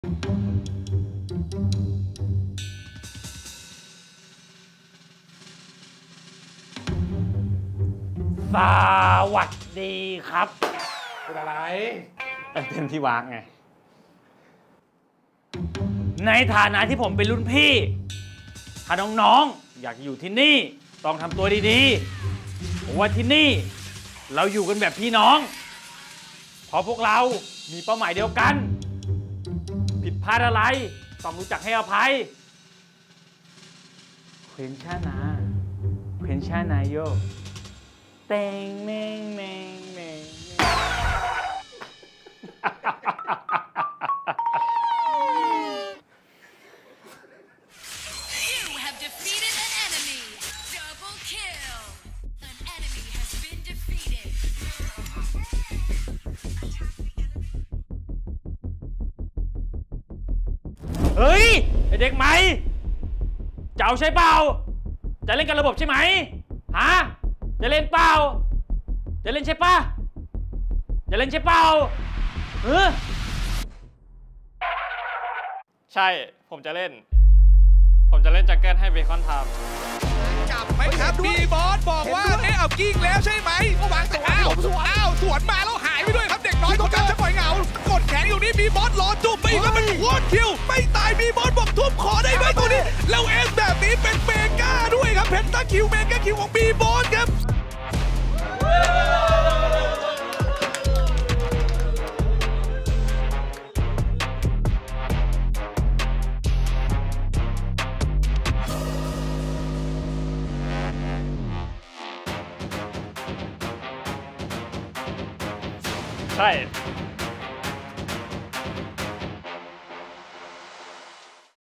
สวัสดีครับเป็นอะไรเป็นพี่วากไงในฐานะที่ผมเป็นรุ่นพี่ถ้าน้องๆอยากอยู่ที่นี่ต้องทำตัวดีๆเพราะว่าที่นี่เราอยู่กันแบบพี่น้องเพราะพวกเรามีเป้าหมายเดียวกันผิดพลาดอะไรต้องรู้จักให้อภัยเควนชานาโยเต็งเมงเมงเมงเฮ้ยไอเด็กใหม่จะเอาใช่เปล่าจะเล่นกับระบบใช่ไหมฮะจะเล่นเปล่าจะเล่นใช่ปะจะเล่นใช่เปล่าใช่ผมจะเล่นจังเกิลให้เบคอนทำจับไหมครับบีบอสบอกว่าเอากิ้งแล้วใช่ไหมวางแต่อ้าวสวนมาแล้วหายไปด้วยครับเด็กน้อยต้องการจะปล่อยเหงากดแขนอยู่นี่บีบอสรอจุ่มไปอีกแล้วมันวอดคิวไม่ตายบีบอสบอกทุบขอได้ไหมตัวนี้แล้วเอสแบบนี้เป็นเมกาด้วยครับเพนตาคิวเมกาคิวของบีบอสครับใช่